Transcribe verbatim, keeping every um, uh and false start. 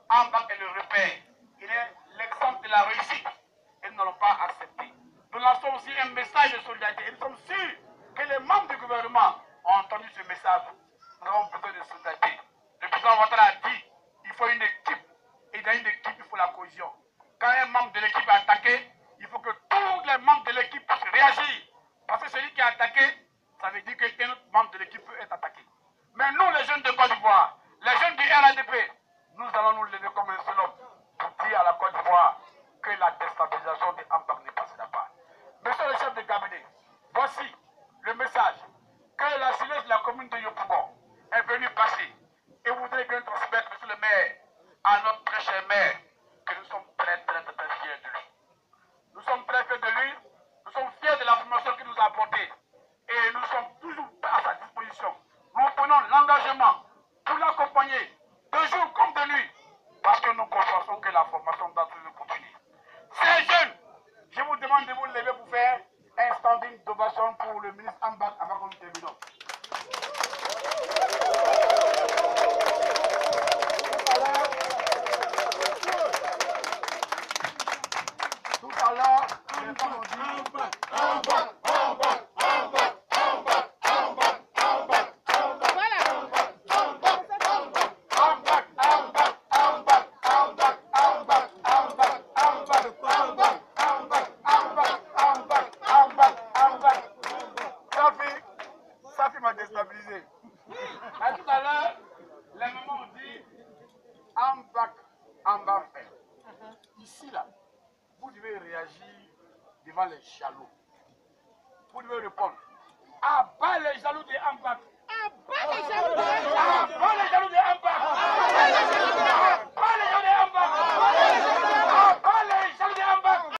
Ambach est le repère. Il est l'exemple de la réussite. Et nous n'allons pas accepter. Nous lançons aussi un message de solidarité. Et nous sommes sûrs que les membres du gouvernement ont entendu ce message. Nous avons besoin de solidarité. Le président Ouattara a dit qu'il faut une équipe. Et dans une équipe, il faut la cohésion. Quand un membre de l'équipe est attaqué, il faut que tous les membres de l'équipe puissent réagir. Parce que celui qui est attaqué, ça veut dire qu'un autre membre de l'équipe peut être attaqué. Mais nous, les jeunes de Côte d'Ivoire, les jeunes du R A D P, nous allons nous lever comme un seul homme pour dire à la Côte d'Ivoire que la déstabilisation des Ambach ne passera pas. Monsieur le chef de cabinet, voici le message que la jeunesse de la commune de Yopougon est venue passer. Et vous voudrez bien transmettre, monsieur le maire, à notre très cher maire, que nous sommes très, très, très, très fiers de lui. Nous sommes très fiers de lui, nous sommes fiers de la formation qu'il nous a apportée. Et nous sommes toujours à sa disposition. Nous prenons l'engagement pour l'accompagner de jour comme de nuit, parce que nous constatons que la formation doit toujours continuer. Ces jeunes, je vous demande de vous lever pour faire un standing d'ovation pour le ministre Ambach avant que nous terminons. Tout à l'heure, les femmes ont dit Ambach, Ambach, Ambach, Ambach, Ambach, Ambach, Ambach, Ambach. Voilà. Ambach, Ambach, Ambach, Ambach, Ambach, Ambach, Ambach, Ambach, Ambach, Ambach, Ambach, Ambach, Ambach, Ambach, Ambach. Safi, Safi m'a déstabilisé. Mais tout à l'heure, les mamans ont dit Ambach, Ambach. Ici, là, vous devez réagir devant les jaloux. Vous devez répondre.